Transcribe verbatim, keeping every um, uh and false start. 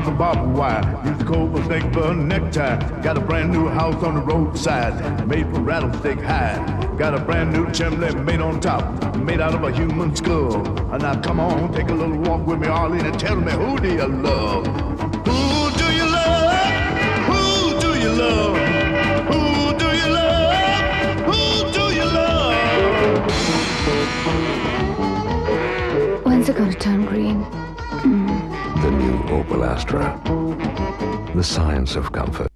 for barbed wire. Use the cobra snake for a necktie. Got a brand new house on the roadside, made from rattlesnake hide. Got a brand new chimney made on top, made out of a human skull. And now come on, take a little walk with me, Arlene, and tell me, who do you love? Who do you love? Who do you love? Who do you love? Who do you love? When's it gonna turn green? The new Opel Astra. The science of comfort.